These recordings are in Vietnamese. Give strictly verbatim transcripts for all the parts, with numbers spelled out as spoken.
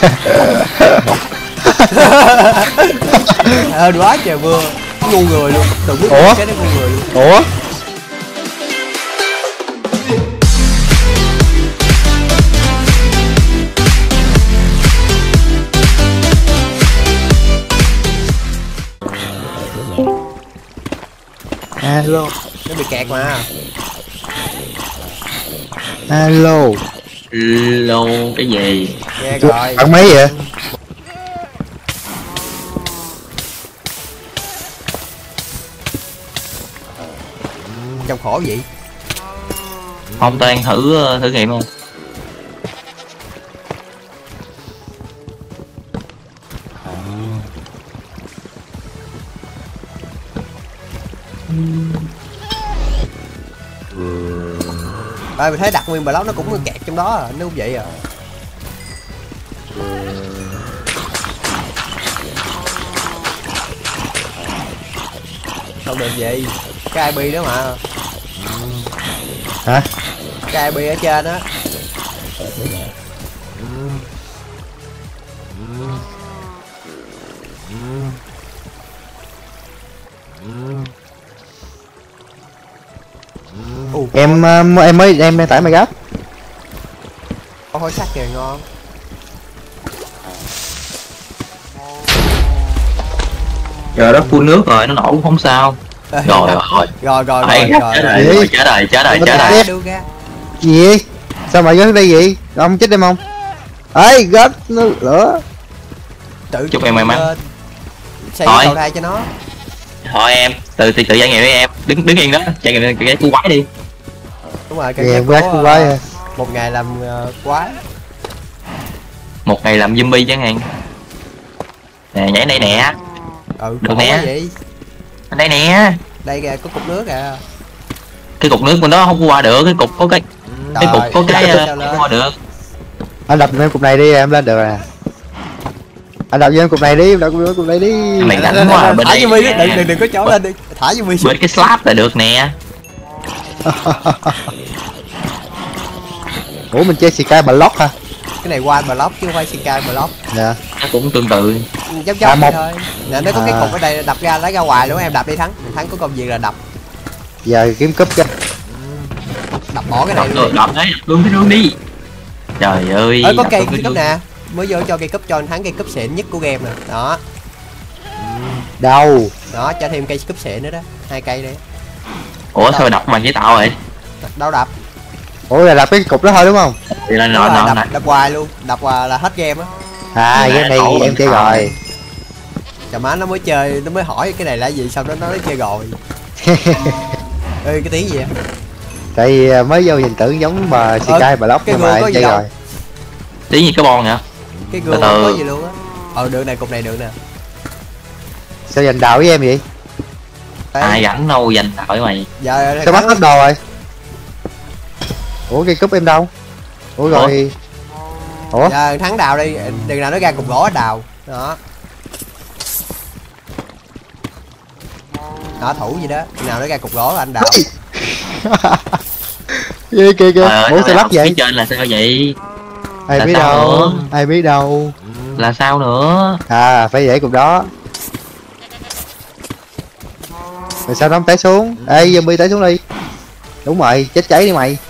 Hên quá trời mưa. Ngu người luôn. Đừng biết cái đó ngu người luôn. Ủa? Alo. Nó bị kẹt mà. Alo. Alo cái gì? Nghe rồi. Bạn mấy vậy? Trong khổ vậy. Không toàn thử thử nghiệm không? Rồi mình thấy đặt nguyên block nó cũng kẹt trong đó à, nó cũng vậy à. Không được gì. Cái i pê đó mà. Hả? Cái i pê ở trên á. Uh, em em mới em đang tải mày gấp. Có hối sắc kìa ngon. Giờ đó phun nước rồi nó nổ cũng không sao. Rồi rồi rồi rồi rồi rồi rồi chết rồi chết rồi chết rồi. Gì? Sao mày gấp đây gì? Ông chết em không? Ê gấp lửa. Tự chúc em may mắn. Xây cầu thang cho nó. Thôi em từ từ tự trải nghiệm với em, đứng đứng yên đó trải nghiệm cái cú quái đi. Đúng rồi, cái yeah, quái cú quái. Một ngày làm uh, quái. Một ngày làm zombie chẳng hạn. Nè nhảy đây nè. Ừ, được nè. Vậy? Đây nè. Đây kìa có cục nước kìa. Cái cục nước của nó không qua được, cái cục có cái ừ, cái cục có cái uh, không qua được. Anh đập lên cục này đi em lên được à. Anh đập lên cục này đi, đập lên cục này đi. Mày đánh quá à, bên thả đây. Thả đừng đừng đừng có chỗ lên đi. Thả zombie xuống. Bên cái slab là được nè. Ủa mình chơi Sky Block hả? Cái này One Block chứ không phải Sky Block. Dạ. Nó cũng tương tự. Giống giống à, thôi. Nè nó có à. Cái cục ở đây đập ra lấy ra ngoài luôn, em đập đi Thắng. Thắng có công việc là đập. Giờ kiếm cúp cho. Đập bỏ cái này đập luôn. Đập đấy, luôn cái luôn đi. Trời ơi. Ơi có cây cúp nè. Mới vô cho cây cúp cho anh Thắng cây cúp xịn nhất của game nè. Đó. Đâu? Đó cho thêm cây cúp xịn nữa đó. Hai cây đấy. Ủa đâu. Sao đập bằng giấy tạo vậy? Đâu đập. Ủa là đập cái cục đó thôi đúng không? Thì là nọ nọ đập, đập hoài luôn, đập hoài là hết game á. À game này em chơi rồi. Chà má nó mới chơi, nó mới hỏi cái này là gì, xong đó nó nói chơi rồi. Ê cái tiếng gì vậy? Tại vì mới vô nhìn tưởng giống mà Sky ờ, Block cái mà em chơi rồi. Tiếng gì cái bon hả? Cái gương không có gì luôn á. Ờ được này, cục này được nè. Sao giành đạo với em vậy? Ai rảnh đâu giành đạo với mày. Giờ sao bắt hết đồ rồi? Ủa cây cúp em đâu? Ủa rồi. Ủa? Giờ Thắng đào đi, đừng nào nó ra cục gỗ đào. Đó. Đó thủ gì đó, nào nó ra cục gỗ là anh đào. Kìa kìa kìa. Ủa sao lắc vậy? Phía trên là sao vậy? Ai biết đâu. Ai biết đâu. Là sao nữa? À phải để cục đó. Rồi sao nó không té xuống? Ê zombie té xuống đi. Đúng rồi, chết cháy đi mày.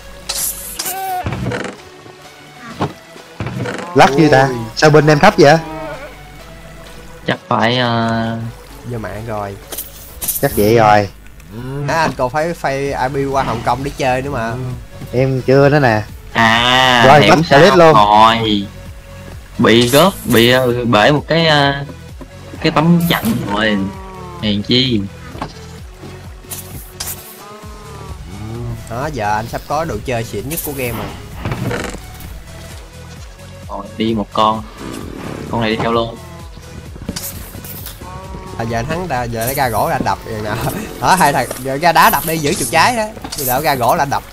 Lắc như ta. Sao bên em thấp vậy? Chắc phải uh... giờ mạng rồi. Chắc vậy rồi. À, anh còn phải phay i pê qua Hồng Kông để chơi nữa mà. Em chưa nữa nè. À rồi bắt sao luôn rồi. Bị gớt, bị bể một cái uh, cái tấm chặn rồi. Hèn chi. Đó giờ anh sắp có đồ chơi xịn nhất của game rồi. Rồi đi một con. Con này đi theo luôn. À, giờ anh Thắng đã, giờ nó ra gỗ là anh đập vậy nào. Đó hai thằng giờ ra đá đập đi giữ chuột trái đó. Giờ nó ra gỗ là anh đập.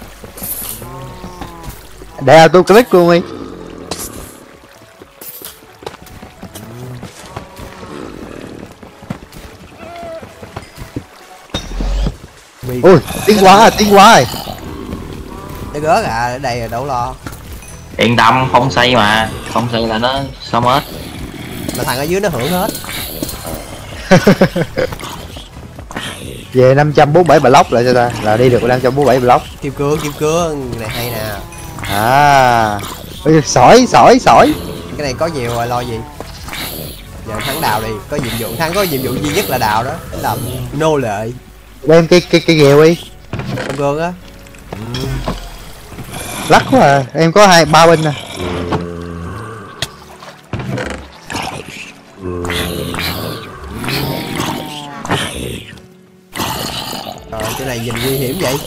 Để auto click luôn đi. Vì... Ui tiếng quá à tiếng quá rồi. Nó gớt à, ở đây là đâu lo. Yên tâm, không xây mà, không xây là nó xong hết. Mà thằng ở dưới nó hưởng hết. Về năm trăm bốn mươi bảy block lại cho ta, là đi được năm trăm bốn mươi bảy block. Kim cương, kim cương này hay nè. À, sỏi sỏi sỏi. Cái này có nhiều rồi, lo gì. Giờ thắng đào đi, có nhiệm vụ thắng có nhiệm vụ duy nhất là đào đó, làm nô lệ. Đem cái cái cái ghèo đi. Kim cương á. Lắc quá à, em có hai ba binh nè. Rồi chỗ này nhìn nguy hiểm vậy.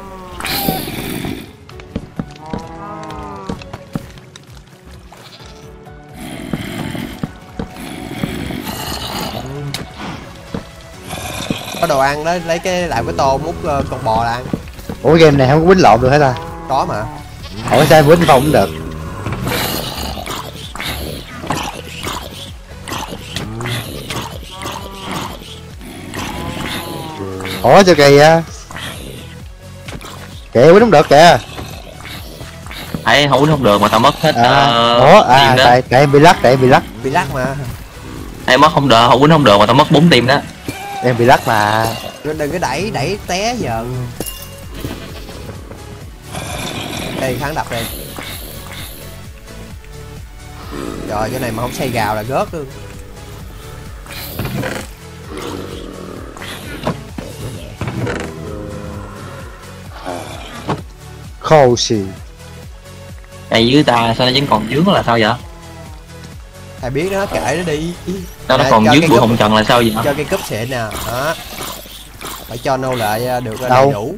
Có đồ ăn đó, lấy cái làm cái tô múc uh, con bò là ăn. Ủa game này không có quýnh lộn được hả ta? Có mà. Ủa sao quýnh không cũng được? Ủa cho kìa. Kìa quýnh không được kìa. Thấy không không được mà tao mất hết. À, uh, ủa à tại tại em bị lắc, tại em bị lắc. Bị lắc mà. Em mất không được, không quýnh không được mà tao mất bốn tim đó. Em bị lắc mà. Đừng có đẩy đẩy té giờ. Đây kháng đập đây. Trời cái này mà không xây gào là gớt luôn. Khô xì. Đây dưới ta sao nó vẫn còn dướng là sao vậy? Thầy biết nó kệ nó đi. Nó nó À, còn cho dướng cái bụi cúp- hồng trần là sao vậy? Cho cái cúp xịn nè, đó. Phải cho nô lệ được Đâu? đầy đủ.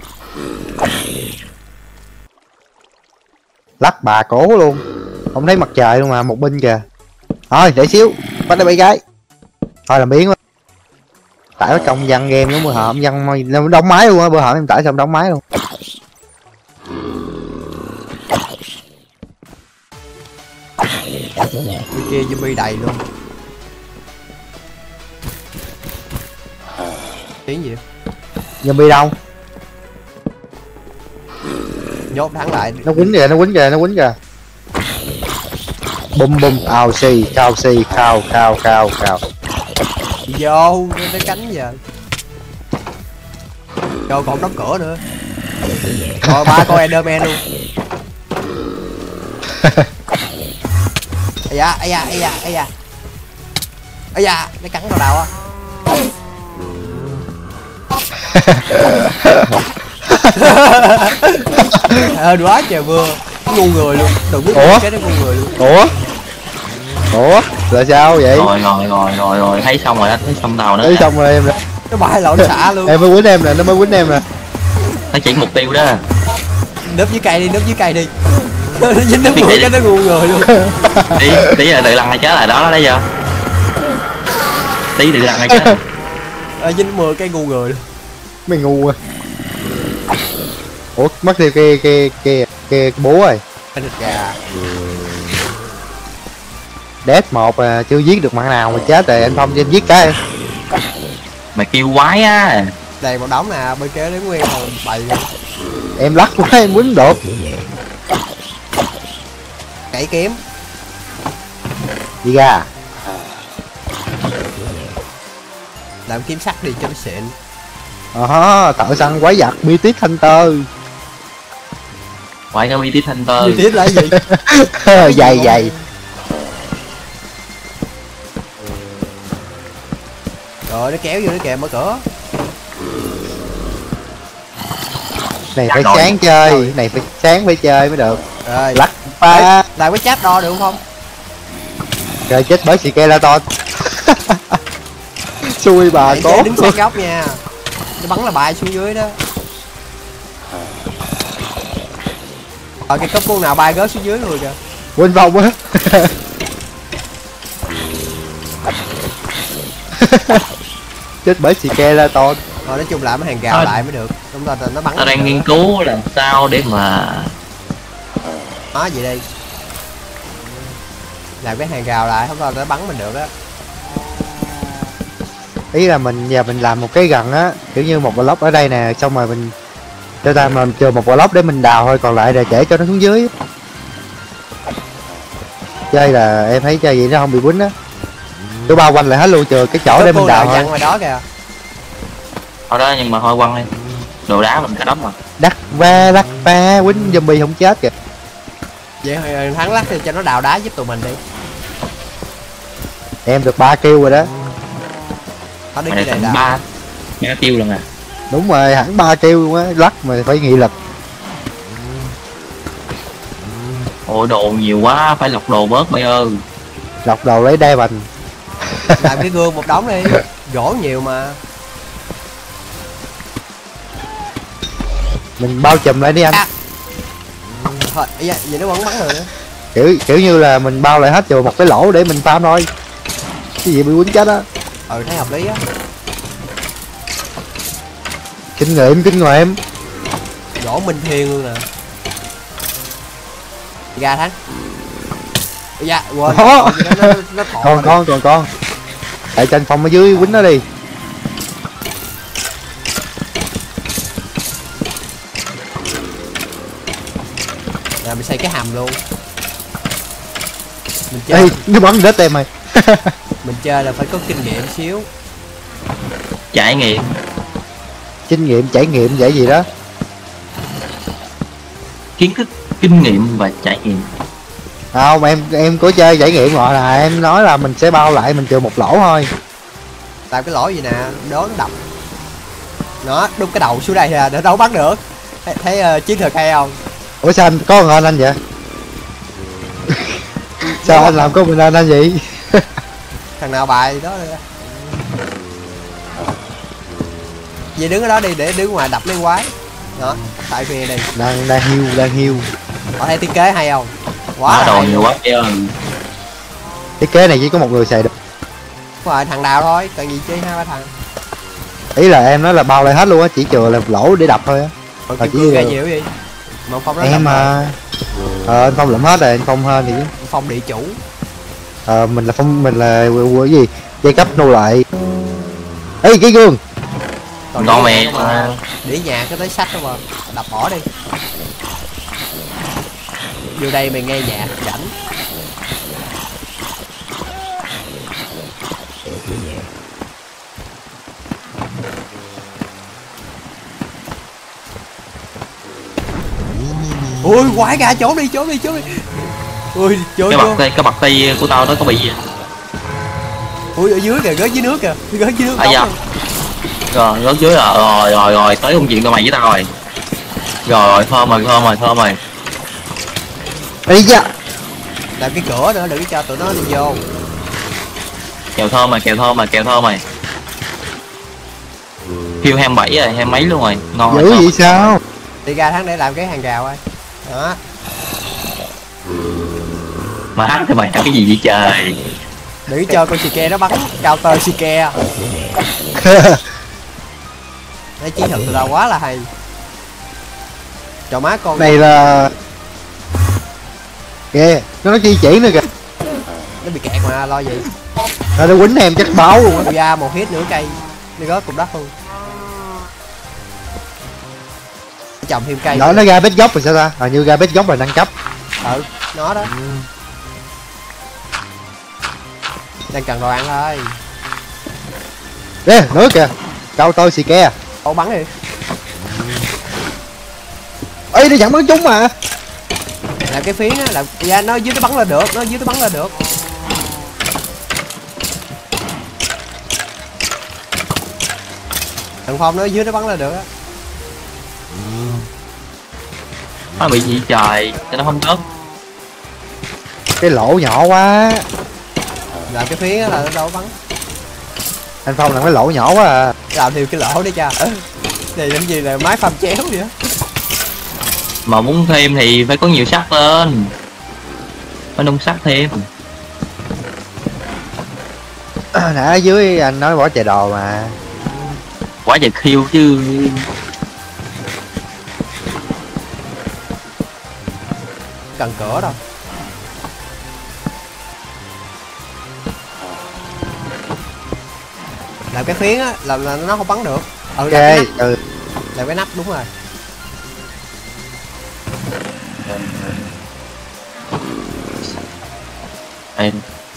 Lắc bà cổ luôn. Không thấy mặt trời luôn mà, một binh kìa. Thôi để xíu, bắt đây bay gái. Thôi làm biến quá. Tải nó trong văn game nó bữa hổm văn nó đóng máy luôn á, bữa hổm em tải xong đóng máy luôn. Bên kia zombie đầy luôn. Tiếng gì? Zombie đâu? Nhốt thắng lại. Nó quýnh kìa, nó quýnh kìa, nó quýnh kìa. Bum bum, ào xì, cao xì, cao cao cao cao. Đi vô, nó tới cánh giờ. Rồi còn đóng cửa nữa. Rồi ba con Enderman luôn. Ây da, ây da, ây da, ây da. Ây da, nó cắn vào đầu á. Hên quá trời mưa. Ngu người luôn, đừng biết Ủa? cái nó ngu người luôn. Ủa? Ủa? Là sao vậy? Rồi rồi rồi rồi rồi thấy xong rồi đó, thấy xong tàu nữa. Thấy xong rồi em nè. Nó bay lộn xả luôn. Em mới quýnh em nè, nó mới quýnh em nè. Nó chỉ mục tiêu đó. Núp dưới cây đi, núp dưới cây đi. Nó dính núp người cái nó ngu người luôn. Tí tí là tự lăn hay chết là đó đấy giờ. Tí tự lăn hay chết. Ờ, dính mưa cái ngu người luôn. Mày ngu à. Ủa mất tiêu cái cái cái cái búa rồi. Cái thịt gà. Death một à, chưa giết được mạng nào mà chết rồi anh Phong cho em giết cái. Mày kêu quái á. Đèn một đống nè, bên kế đến nguyên rồi bày luôn. Em lắc quá em quýnh được. Cậy kiếm. Đi ra. Làm kiếm sắt đi cho nó xịn. Ờ uh, thợ săn quái vật Mythic Hunter. Quái cái uy tín thanh tơ. Như tiếp là gì? Dày dày. Rồi nó kéo vô nó kìa, mở cửa. Này phải Rồi. sáng chơi, này phải sáng phải chơi mới được. Rồi. Lắc ba. Làm cái chat đo được không? Trời chết bởi Skeleton. Xui bà Để cố. chơi đứng sát góc nha. Nó bắn là bài xuống dưới đó. Ờ cái cấp con nào bay gớt xuống dưới luôn kìa. Quên vòng á. Chết bởi Skeleton. Rồi nói chung làm cái hàng rào Thôi. lại mới được. Đúng rồi nó bắn. Tao đang được. nghiên cứu làm sao để mà Đó vậy đi. Làm cái hàng rào lại không thôi nó bắn mình được á. Ý là mình giờ mình làm một cái gần á, kiểu như một block ở đây nè, xong rồi mình cho ta mình chờ một block để mình đào thôi, còn lại là để cho nó xuống dưới. chơi là em thấy chơi gì nó không bị quýnh á. Tôi bao quanh lại hết luôn, trừ cái chỗ Có để cô mình đào nào thôi. chặn ngoài đó kìa. Thôi đó, nhưng mà thôi quăng đi, đồ đá mình cả đống mà. Đắt va đắt va quýnh zombie không chết kìa. Vậy thôi thắng lắc thì cho nó đào đá giúp tụi mình đi. Em được ba kill rồi đó. Nó đứng Mày đây tận đào. ba ba tiêu lần à. Đúng rồi, hẳn ba kill luôn á, lắc mà phải nghị lực. Ôi đồ nhiều quá, phải lọc đồ bớt mày ơi. Lọc đầu lấy đai bành. Làm cái gương một đống đi. Gỗ nhiều mà. Mình bao trùm lại đi anh. À. Thôi, vậy vậy nó vẫn bắn rồi nữa. Kiểu kiểu như là mình bao lại hết trừ một cái lỗ để mình farm thôi. Cái gì bị quýnh chết á. Ừ thấy hợp lý á. Kinh nghiệm kinh nghiệm. Gỗ minh thiên luôn nè. Ra thắng. Dạ quên. Đó. Nó, nó, nó thọ Còn rồi. con còn con. Tại tranh phòng ở dưới quýnh nó đi. Rồi mình xây cái hầm luôn. Mình chơi Ê, nó bắn rớt em mày. mình chơi là phải có kinh nghiệm xíu. Trải nghiệm. Kinh nghiệm trải nghiệm vậy gì đó. Kiến thức, kinh nghiệm và trải nghiệm. Không, em em có chơi trải nghiệm gọi là em nói là mình sẽ bao lại mình trừ một lỗ thôi. Tại cái lỗ gì nè, đố nó đập. Nó đút cái đầu xuống đây là để đâu bắn được. Thấy, thấy uh, chiến thuật hay không? Ủa sao anh có ngon anh vậy? Sao anh làm có mình anh anh vậy? Thằng nào bài đó rồi. Vậy đứng ở đó đi để đứng ngoài đập lấy quái. Đó, tại vì đây. Đang đang hiu đang hiu. Có thấy thiết kế hay không? Quá Quá là đồ hay nhiều luôn. quá mày ơi. Thiết kế này chỉ có một người xài được. Đúng rồi, thằng nào thôi, cần gì chơi hai ba thằng. Ý là em nói là bao lại hết luôn á, chỉ chừa là lỗ để đập thôi á. Còn Ờ, kim chỉ- cương ra nhiều gì? Mà Phong nó Em mà ờ anh Phong lụm hết rồi, anh Phong hơn thì Phong địa chủ. ờ mình là Phong mình là cái gì? Giai cấp nô lại. Ê cái gương. Còn Con đĩa mẹ nhà mà đĩa nhà cái tới sách đó mà đập bỏ đi. Vô đây mày nghe nhạc rảnh. Ui quái gà trốn đi trốn đi trốn đi. Ui trốn Cái vô. bật tay, cái bật tay của tao nó có bị gì? Ui ở dưới kìa, rớt dưới nước kìa, rớt dưới nước. À, dạ. Rồi rớt dưới rồi, rồi rồi rồi tới công chuyện tụi mày với tao rồi. Rồi rồi thơm rồi thơm rồi thơm rồi. Ê da. Làm cái cửa nữa đừng cho tụi nó đi vô. Kèo thơm mà kèo thơm mà kèo thơm mày. Phiêu hai mươi bảy rồi, hai mấy luôn rồi, ngon rồi. Dữ thơm. vậy sao? Đi ra tháng để làm cái hàng rào ơi. Đó. Mà hát thì mày làm cái gì vậy trời? Đừng cho con Shike nó bắn cao tơ Shike. Đấy chiến thuật tụi tao quá là hay. Cho má con Này là kìa, nó nói chi chỉ nữa kìa. nó bị kẹt mà lo gì. Nó đã quýnh em chắc báo luôn á. Ra một hit nữa cây nó rớt cục đất luôn. Trồng thêm cây. Nó nó ra bết gốc rồi sao ta? Hình như ra bết gốc là nâng cấp. Ừ nó đó. Đang cần đồ ăn thôi. Ê, nữa kìa. Cao tôi xì ke. Ô bắn đi. Ê, nó chẳng bắn trúng mà. Làm cái phiến á, làm ra nó dưới nó bắn lên được, nó dưới nó bắn lên được. Thằng Phong nó dưới nó bắn lên được á. Nó bị gì trời, cho nó không rớt. Cái lỗ nhỏ quá. Làm cái phiến á là nó đâu có bắn. Anh Phong làm cái lỗ nhỏ quá à. Làm thêm cái lỗ để cho. Này làm gì là máy phăm chéo vậy á. Mà muốn thêm thì phải có nhiều sắt lên. Phải nung sắt thêm. Nãy ở dưới anh nói bỏ chạy đồ mà. Quá trời khiêu chứ. Cần cửa đâu. Làm cái phiến á là, là nó không bắn được. Ừ, Ok, làm cái nắp, ừ. làm cái nắp đúng rồi. thêm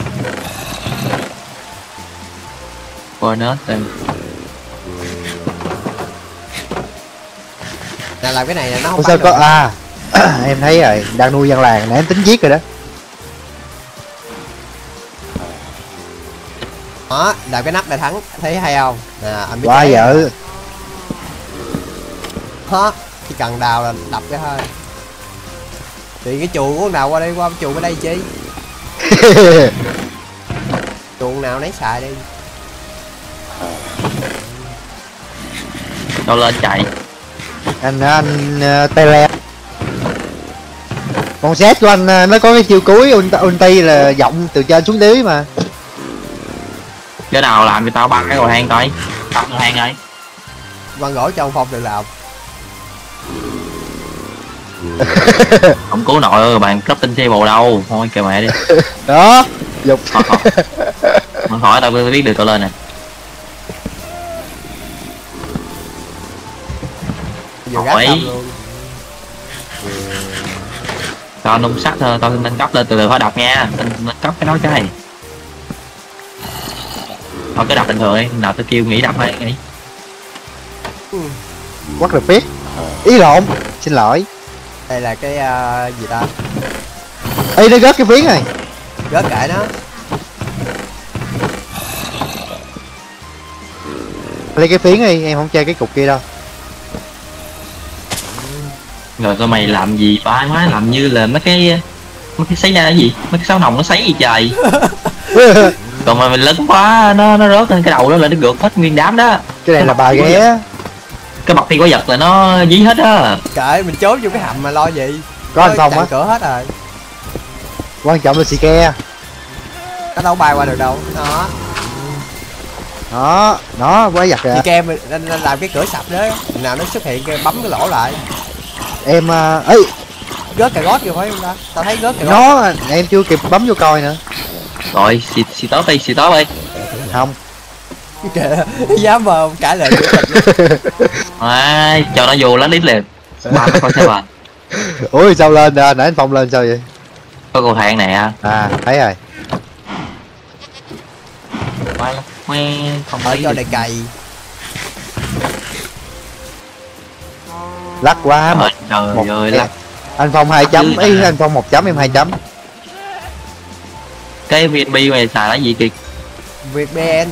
coi nó thêm. Nè làm cái này là nó không Ủa sao bắn có được. à? Em thấy rồi, đang nuôi dân làng nè, em tính giết rồi đó. Đó, đạp cái nắp để thắng, thấy hay không? Nè, anh biết Quá cái- dở. Hả? Chỉ cần đào là đập cái thôi. Thì cái chuồng của con nào qua đây, qua chuồng ở đây chi? Chuồng nào nấy xài đi. Đâu lên chạy. anh anh uh, tele con xét của anh uh, nó có cái chiêu cuối ulti, ulti là giọng từ trên xuống dưới mà. Cái nào làm cho tao bắn cái cầu thang coi. Bắn cầu thang ơi. Văn gỗ cho ông Phong được làm. Không cứu nội ơi bạn cấp tinh xe bồ đâu. Thôi kệ mẹ đi. Đó dục. Hỏi, hỏi, hỏi tao biết được tao lên nè. Vừa gác Hỏi. xong luôn. Tao nung sắt thôi, tao nâng cấp lên từ từ phải đập nha. Nâng, nâng cấp cái đó cái. Thôi cứ đập bình thường đi, nào tao kêu nghỉ đập hay nghỉ. Quất được biết ý lộn, xin lỗi. Đây là cái uh, gì ta? Ê nó rớt cái phiến này. Rớt kệ nó. Lấy cái phiến đi, em không chơi cái cục kia đâu. Rồi tụi mày làm gì phải má, làm như là mấy cái mấy cái sấy ra cái gì, mấy cái sáo nòng nó sấy gì trời. Còn mà mình lớn quá nó nó rớt lên cái đầu đó là nó gượt hết nguyên đám đó. Cái này là bà ghé. Cái bọc phi có giật là nó dí hết á. Kệ mình trốn vô cái hầm mà lo gì. Có anh Phong chặn á. cửa hết rồi. Quan trọng là xì ke. Nó đâu bay qua được đâu. Đó. Đó, đó quá giật Thì rồi. kem nên, nên làm cái cửa sập đó. Nào nó xuất hiện cái bấm cái lỗ lại. Em uh, ấy Rớt cà gót kìa phải không ta? Tao thấy rớt cà gót. nó em chưa kịp bấm vô coi nữa. Rồi xì xì tốt đi, xì tốt đi. Không. Kìa, dám mờ cãi lời chủ tịch luôn. À, cho nó vô lát ít liền. Ba coi xem bà. Ui sao lên à? Nãy anh Phong lên sao vậy? Có cầu thang nè. À thấy rồi. Quay quay không Ở thấy cho được. này cày. Lắc quá một, Trời một ơi lắc. anh Phong hai chấm, Chứ ý là- anh Phong một chấm em hai chấm. Cái vê en pê mày xài là gì kìa? Việt bê en.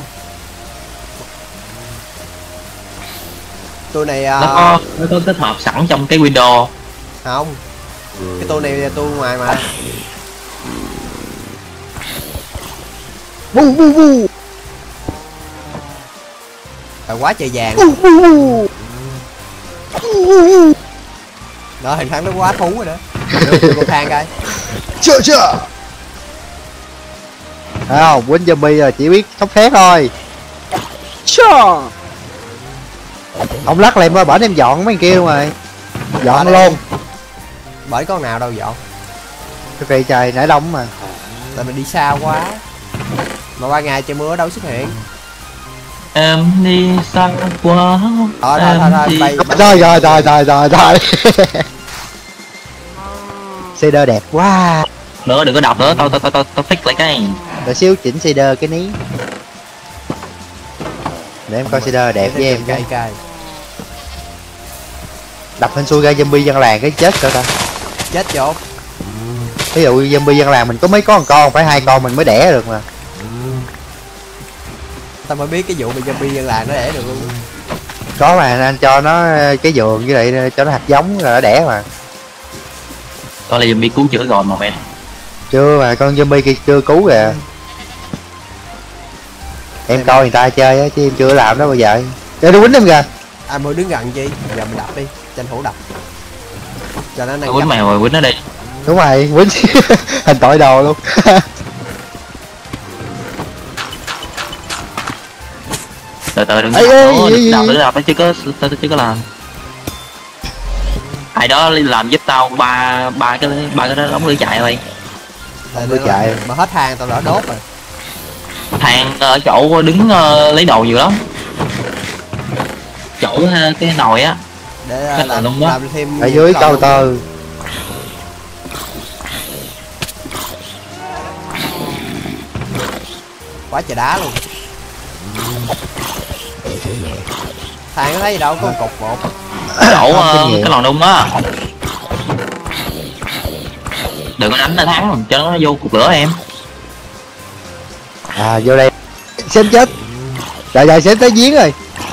Tôi này Nó à, có nó có tích hợp sẵn trong cái Windows. không. Cái tôi này là tôi ngoài mà. Bu bu bu. Là quá trời vàng. Bu bu bu. Đó hình thắng nó quá thú rồi đó. Được con thang coi. Chưa chưa. Thấy không, quýnh zombie rồi chỉ biết sốc thét thôi. Chưa. Ông lắc lại em bển em dọn mấy kia rồi. Dọn luôn. Bởi con nào đâu dọn. Cái cây trời nãy đông mà. Tại mình đi xa quá. Mà qua ngày trời mưa đâu xuất hiện. Em đi xa quá. Thôi thôi thôi thôi em đi- bay. Rồi rồi rồi rồi rồi rồi. Shader đẹp quá. Nữa đừng có đọc nữa, tao tao tao tao tao fix lại cái. Để xíu chỉnh shader cái ní. Để em coi shader đẹp với em cay cái. cay. Đập hên xui ra zombie dân làng cái chết rồi ta. Chết chỗ. Ví dụ zombie dân làng mình có mấy con con, phải hai con mình mới đẻ được mà. Tao mới biết cái vụ bị zombie dân làng nó đẻ được luôn. Có mà anh cho nó cái giường với lại cho nó hạt giống rồi nó đẻ mà. Tao là zombie cứu chữa rồi mà mẹ. Chưa mà con zombie kia chưa cứu kìa. Em coi người ta chơi á chứ em chưa làm đó bao giờ. Để nó quýnh em kìa. Ai mới đứng gần chi? Giờ mình đập đi, tranh thủ đập. Cho nó Tao nâng quýnh cấp. mày rồi quýnh nó đi. Đúng rồi, quýnh hình tội đồ luôn. Từ từ đừng Ê, đập ê, nữa, ê, đừng đập ê. nữa, đập tao chưa có tao chưa có làm. Ai đó làm giúp tao ba ba cái ba cái đó đóng lưỡi chạy rồi. Để- Tôi để- chạy. Mà hết hàng tao đã đốt rồi. Thang ở chỗ đứng ờ, lấy đồ nhiều lắm. Chỗ ờ, cái nồi á. Để à, Cái làm, lông quá. làm thêm. Ở dưới cái câu lông. tơ. Quá trời đá luôn. Thằng có thấy gì đâu, có một cục một. Đổ Không, kinh uh, nghiệm. cái lò nung á. Đừng có đánh nó thắng cho nó vô cục lửa em. À vô đây. Xem chết. Trời trời sẽ tới giếng rồi.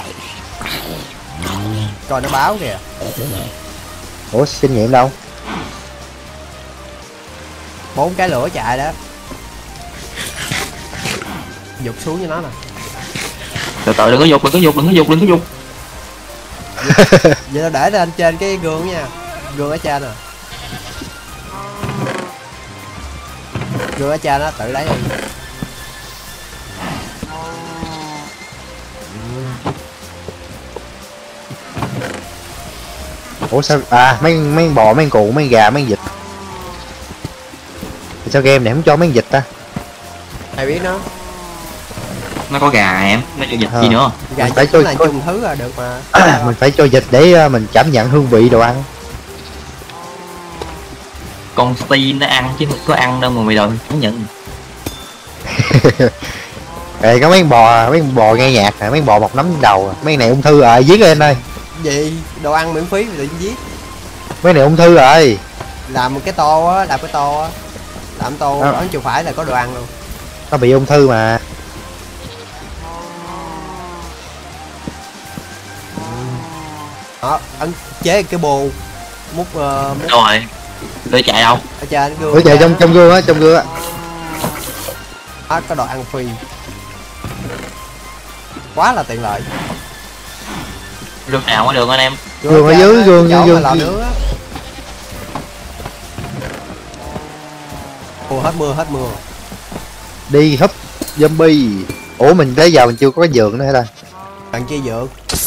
Coi nó báo kìa. Ủa kinh nghiệm đâu? Bốn cái lửa chạy đó. Dục xuống cho nó nè. Từ từ đừng có dục, đừng có dục, đừng có dục, đừng có dục. Vậy tao để lên trên cái gương nha. Gương ở trên nè. Gương ở trên đó tự lấy đi. Ủa sao à mấy mấy con bò mấy con cụ mấy con gà mấy con vịt. Sao game này không cho mấy con vịt ta? Ai biết nó. Nó có gà em, nó cho dịch Ờ. gì nữa. Gà Mình phải phải cho- là chung thứ là được mà. Mình phải cho vịt để uh, mình cảm nhận hương vị đồ ăn. Con Steam nó ăn chứ không có ăn đâu mà mày đòi không nhận. Ê có mấy con bò mấy con bò nghe nhạc nè, mấy con bò mọc nấm trên đầu à. Mấy con này ung thư rồi giết lên ơi. Gì? Đồ ăn miễn phí mà tự nhiên giết. Mấy này ung thư rồi. Làm một cái tô á, làm cái tô á. Làm tô Ờ. ấn chiều phải là có đồ ăn luôn. Nó bị ung thư mà. Đó, ấn chế cái bô. Múc uh, múc Rồi. Tôi chạy đâu? ở trên gương. Ủa trời ra. trong trong gương á, trong gương á. Đó, có đồ ăn free. Quá là tiện lợi. Đường nào có đường anh em. Gương ở trên dưới, á, gương, chỗ gương, mà lò gương. nướng á. Ồ, hết mưa, hết mưa. Đi húp zombie. Ủa mình tới giờ mình chưa có cái giường nữa hả ta? Bạn chi dược.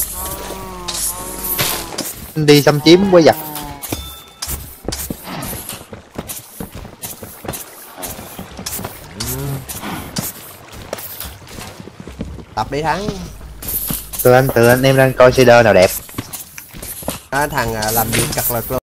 Đi xâm chiếm quái vật. Tập đi thắng. Từ anh từ anh em đang coi shader nào đẹp. À, thằng à, làm việc cật lực luôn.